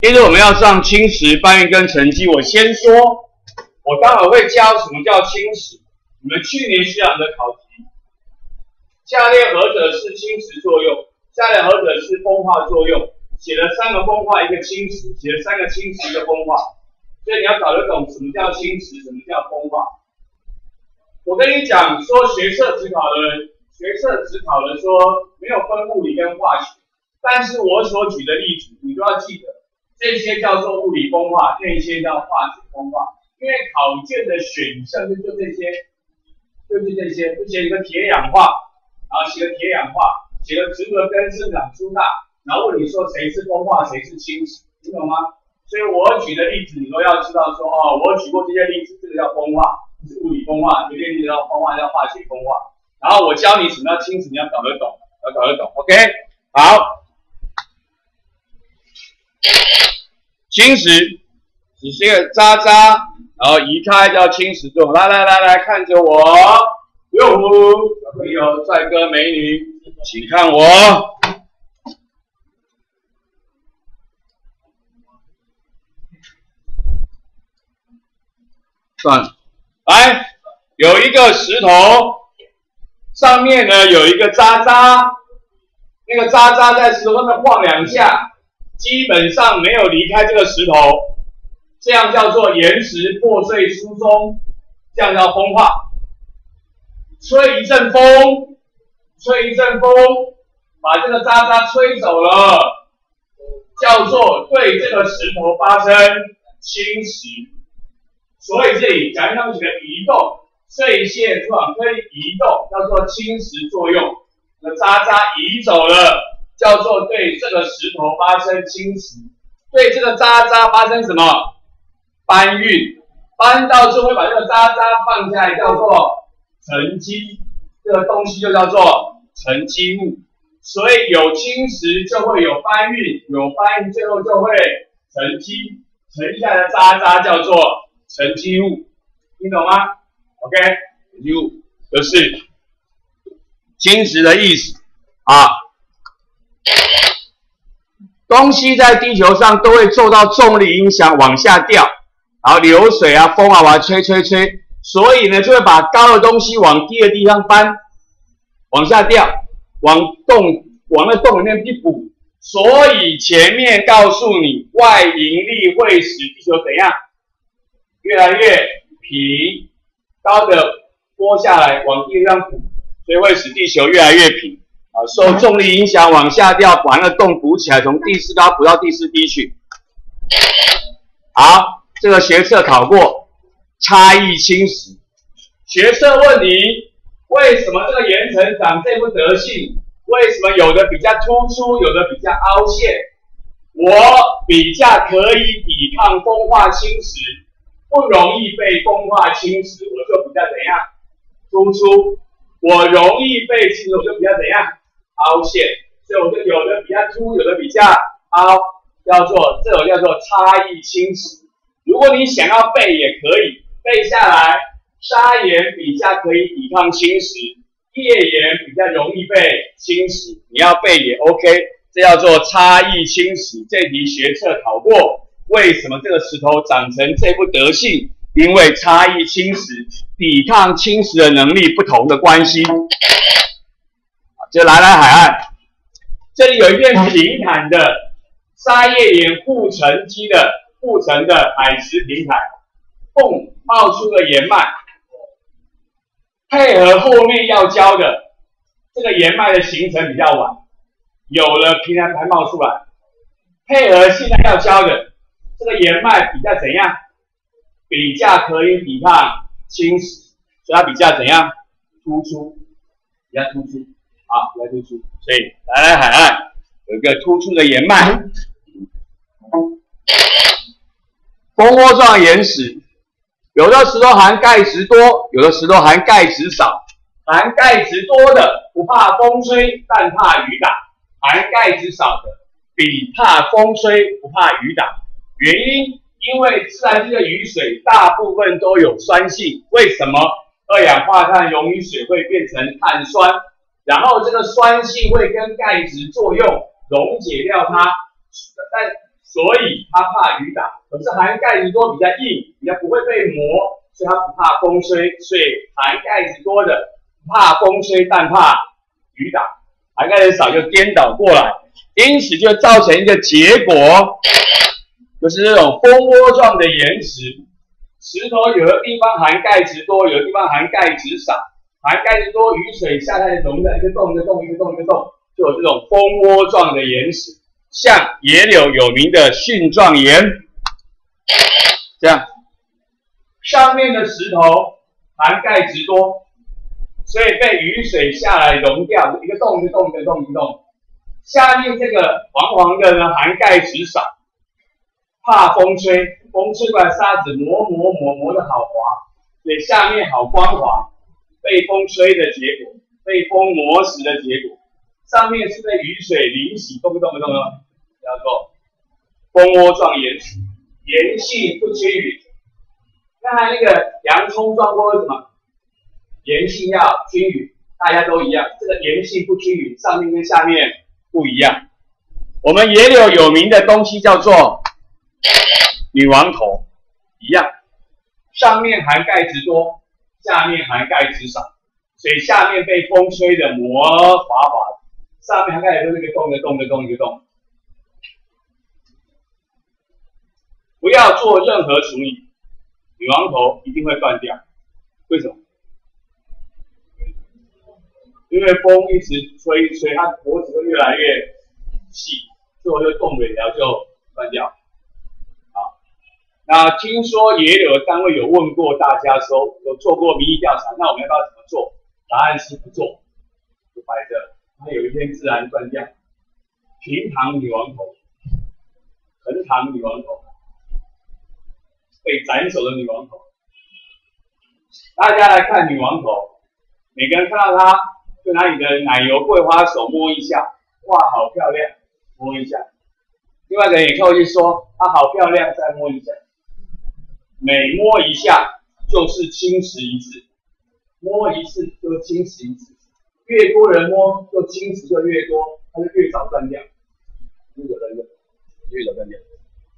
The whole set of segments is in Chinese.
接着我们要上侵蚀、搬运跟沉积。我先说，我待会会教什么叫侵蚀。你们去年学长的考题，下列何者是侵蚀作用？下列何者是风化作用？写了3个风化，1个侵蚀，写了3个侵蚀，1个风化。所以你要搞得懂什么叫侵蚀，什么叫风化。我跟你讲说，学测只考的说没有分物理跟化学，但是我所举的例子，你都要记得。这些叫做物理风化，那些叫化学风化。因为考卷的选项就这些，就写一个铁氧化，然后写个铁氧化，写个植物的根生长粗大，然后问你说谁是风化，谁是侵蚀，你懂吗？所以我举的例子你都要知道说，哦，我举过这些例子，这个叫风化，是物理风化；有些例子叫风化，叫化学风化。然后我教你什么叫侵蚀，你要搞得懂，OK？ 好。侵蚀只是一个渣渣，然后移开叫侵蚀作用。来，看着我，哟，小朋友、帅哥、美女，请看我。算了，来，有一个石头，上面呢有一个渣渣，那个渣渣在石头上面晃2下。基本上没有离开这个石头，这样叫做岩石破碎疏松，这样叫风化。吹一阵风，把这个渣渣吹走了，叫做对这个石头发生侵蚀。所以这里讲上去的移动，碎屑状可以移动，叫做侵蚀作用。那渣渣移走了。叫做对这个石头发生侵蚀，对这个渣渣发生什么搬运，搬到最后会把这个渣渣放下来，叫做沉积，这个东西就叫做沉积物。所以有侵蚀就会有搬运，有搬运最后就会沉积，沉下来的渣渣叫做沉积物，听懂吗 ？OK， 沉积物就是侵蚀的意思啊。东西在地球上都会受到重力影响往下掉，然后流水啊、风啊往吹，所以呢就会把高的东西往低的地方搬，往下掉，往那洞里面去补。所以前面告诉你，外引力会使地球怎样？越来越平，高的拨下来往低的地方补，所以会使地球越来越平。受重力影响往下掉，把那个洞补起来，从第4高补到第4低去。好，这个学测考过，差异侵蚀。学测问你，为什么这个岩层长这副德性？为什么有的比较突出，有的比较凹陷？我比较可以抵抗风化侵蚀，不容易被风化侵蚀，我就比较怎样？突出。我容易被侵蚀，我就比较怎样？凹陷，所以我就有的比较凸，有的比较凹，这种叫做差异侵蚀。如果你想要背也可以背下来，砂岩比较可以抵抗侵蚀，页岩比较容易被侵蚀，你要背也 OK， 这叫做差异侵蚀。这题学测考过，为什么这个石头长成这副德性？因为差异侵蚀，抵抗侵蚀的能力不同的关系。就来海岸，这里有一片平坦的砂页岩护沉积的护沉的海蚀平台，冒出个岩脉，配合后面要教的这个岩脉的形成比较晚，有了平台才冒出来，配合现在要教的这个岩脉比较怎样？比较可以抵抗侵蚀，所以它比较怎样？突出，比较突出。好，比较突出，所以来海岸有一个突出的岩脉，蜂窝状岩石，有的石头含钙质多，有的石头含钙质少。含钙质多的不怕风吹，但怕雨打；含钙质少的比怕风吹不怕雨打。原因，因为自然界的雨水大部分都有酸性，为什么？二氧化碳溶于水会变成碳酸。然后这个酸性会跟钙质作用溶解掉它，但所以它怕雨打。可是含钙质多比较硬，比较不会被磨，所以它不怕风吹。所以含钙质多的怕风吹，但怕雨打；含钙质少就颠倒过来，因此就造成一个结果，就是这种蜂窝状的岩石。石头有的地方含钙质多，有的地方含钙质少。含钙质多，雨水下来融在一个洞一个洞一个洞一个洞，就有这种蜂窝状的岩石，像野柳有名的蕈状岩，这样。上面的石头含钙质多，所以被雨水下来融掉，一个洞一个洞一个洞一个洞。下面这个黄黄的呢，含钙质少，怕风吹，风吹过来沙子磨得好滑，所以下面好光滑。被风吹的结果，被风磨蚀的结果，上面是被雨水淋洗，动不动，叫做蜂窝状岩石，岩性不均匀。刚才那个洋葱状锅是什么？岩性要均匀，大家都一样。这个岩性不均匀，上面跟下面不一样。我们野柳有名的东西叫做女王头，一样，上面含钙质多。下面含钙质少，所以下面被风吹的磨滑滑，上面含钙质多，一个洞一个洞一个洞一个洞。不要做任何处理，女王头一定会断掉。为什么？因为风一直吹，它脖子会越来越细，最后就动不了就断掉。那听说野柳的单位有问过大家说，有做过民意调查，那我们要不要怎么做？答案是不做，就摆着，它有一天自然断掉。平塘女王头，横塘女王头，被斩首的女王头。大家来看女王头，每个人看到它，就拿你的奶油桂花手摸一下，哇，好漂亮，摸一下。另外一个人也靠近说，它好漂亮，再摸一下。每摸一下就是侵蚀一次，摸一次就侵蚀一次，越多人摸就侵蚀就越多，它就越早断掉，越早断掉。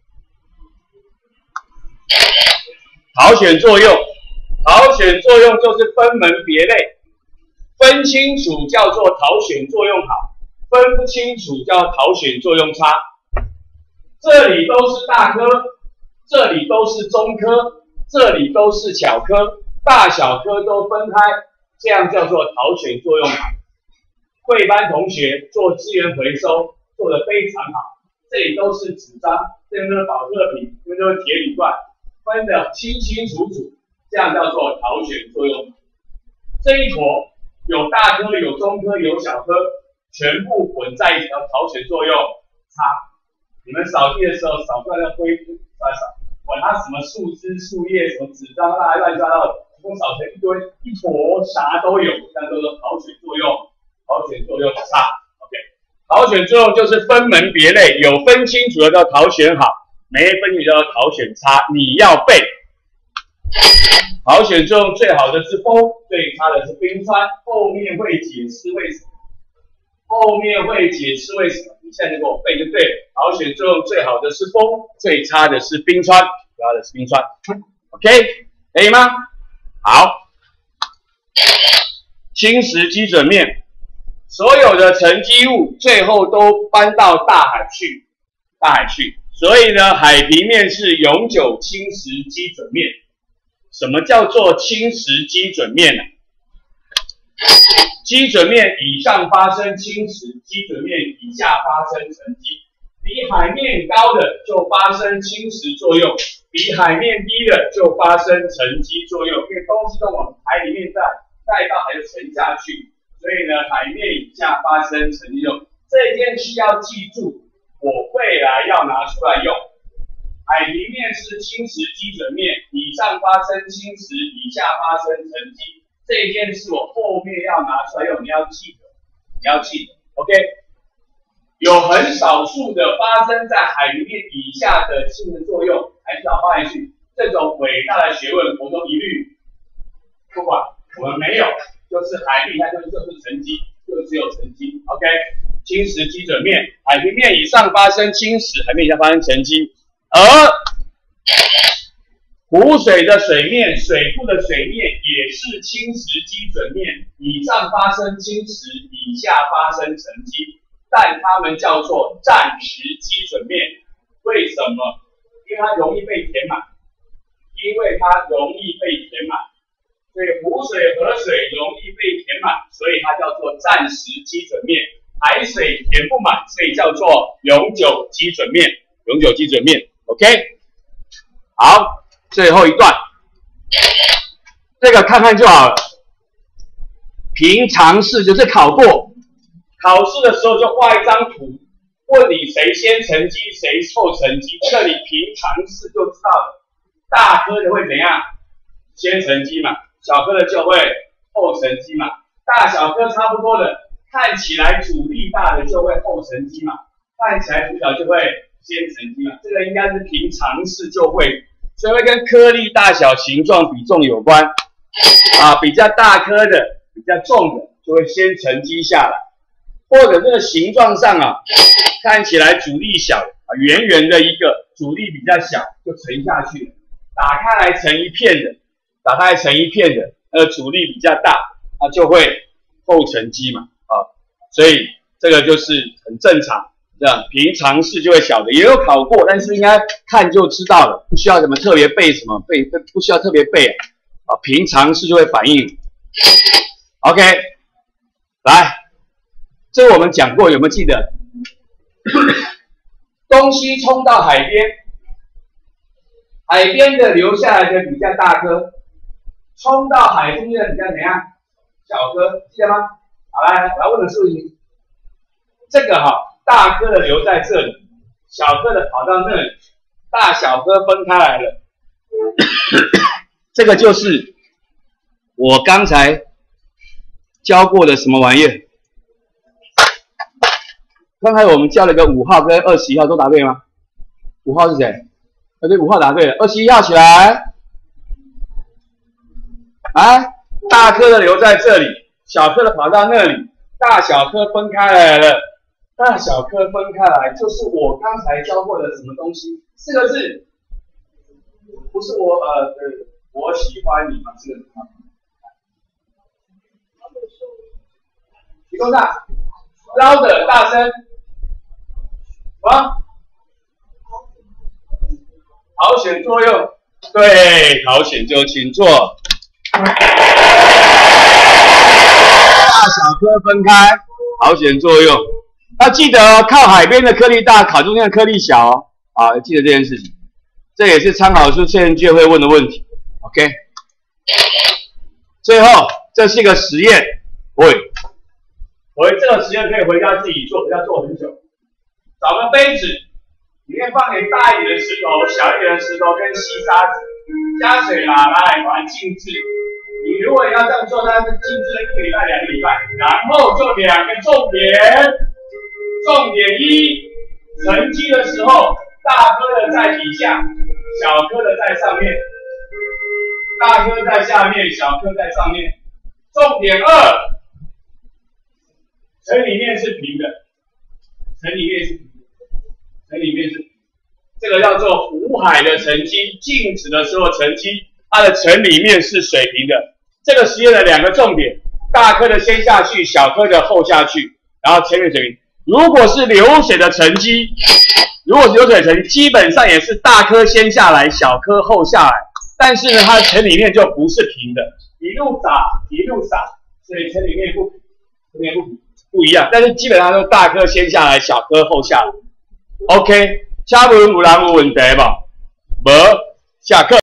淘选作用，淘选作用就是分门别类，分清楚叫做淘选作用好，分不清楚叫淘选作用差。这里都是大颗。这里都是中科，这里都是小科，大小科都分开，这样叫做淘选作用好。贵班同学做资源回收做得非常好，这里都是纸张，这边都是保特瓶，这边都是铁铝罐，分得清清楚楚，这样叫做淘选作用好。这一坨有大科、有中科、有小科，全部混在一起，叫淘选作用差。你们扫地的时候扫出来的灰扫。管它什么树枝、树叶、什么纸张，乱七八糟的，全部扫成一堆，一坨啥都有，这样叫做淘选作用。淘选作用差 ，OK。淘选作用就是分门别类，有分清楚的叫淘选好，没分清楚叫淘选差。你要背。淘选作用最好的是风，最差的是冰川。后面会解释为什么。后面会解释为什么，你现在就给我背就对了。淘选作用最好的是风，最差的是冰川，主要的是冰川。OK， 可以吗？好，侵蚀基准面，所有的沉积物最后都搬到大海去，所以呢，海平面是永久侵蚀基准面。什么叫做侵蚀基准面呢？基准面以上发生侵蚀，基准面以下发生沉积。比海面高的就发生侵蚀作用，比海面低的就发生沉积作用。因为东西都往海里面带到海就沉下去，所以呢，海面以下发生沉积作用。这件事要记住，我未来要拿出来用。海平面是侵蚀基准面，以上发生侵蚀，以下发生沉积。这一件事我后面要拿出来用，你要记得 ，OK。有很少数的发生在海平面以下的侵蚀作用，还是要放进去。这种伟大的学问，我都一律不管，我们没有，就是海面它就是沉积，就只有沉积 ，OK。 侵蚀基准面，海平面以上发生侵蚀，海面以下发生沉积，而湖水的水面、水库的水面也是侵蚀基准面，以上发生侵蚀，以下发生沉积，但它们叫做暂时基准面。为什么？因为它容易被填满，所以湖水、河水容易被填满，所以它叫做暂时基准面。海水填不满，所以叫做永久基准面。OK， 好，最后一段，这个看看就好了。平常式就是考过，考试的时候就画一张图，问你谁先沉积，谁后沉积，这里平常式就知道了。大颗的会怎样？先沉积嘛，小颗的就会后沉积嘛。大小颗差不多的，看起来阻力大的就会后沉积嘛，看起来阻力小就会先沉积嘛。这个应该是平常式就会，所以会跟颗粒大小、形状、比重有关啊。比较大颗的、比较重的就会先沉积下来，或者这个形状上啊，看起来阻力小啊，圆圆的一个，阻力比较小就沉下去了。打开来成一片的，阻力比较大，它就会后沉积嘛，所以这个就是很正常，这样平常式就会晓得，也有考过，但是应该看就知道了，不需要什么特别背不需要特别背啊，平常式就会反应。OK， 来，这个我们讲过，有没有记得？东西冲到海边。海边的流下来的比较大颗，冲到海中间的比较怎样？小颗，记得吗？好，来，我要问的是这个大颗的留在这里，小颗的跑到那里，大小颗分开来了。这个就是我刚才教过的什么玩意儿？刚才我们教了个5号跟21号都答对吗？5号是谁？对，5号答对了。21号起来，大颗的留在这里，小颗的跑到那里，大小颗分开来了。大小颗分开来就是我刚才教过的什么东西？4个字，不是我喜欢你吗？这个题目上捞的大声，好选作用，对，好选就请坐。大小颗分开，好选作用。要记得靠海边的颗粒大，考中间的颗粒小啊，记得这件事情。这也是参考书确认句会问的问题。OK， 最后这是一个实验，这个实验可以回家自己做，不要做很久。找个杯子。里面放点大一点的石头、小一点的石头跟细沙子，加水来把它静置。你如果要这样做，那是静置了1个礼拜、2个礼拜。然后就2个重点。重点1，沉积的时候，大颗的在底下，小颗的在上面。大颗在下面，小颗在上面。重点2，层里面是平的，层里面是这个叫做湖海的沉积，静止的时候沉积，它的层里面是水平的。这个实验的2个重点，大颗的先下去，小颗的后下去，然后前面水平。如果是流水的沉积，基本上也是大颗先下来，小颗后下来，但是呢，它的层里面就不是平的，一路洒，所以层里面不一样，但是基本上都大颗先下来，小颗后下来。OK， 请问有人有问题吗？没，下课。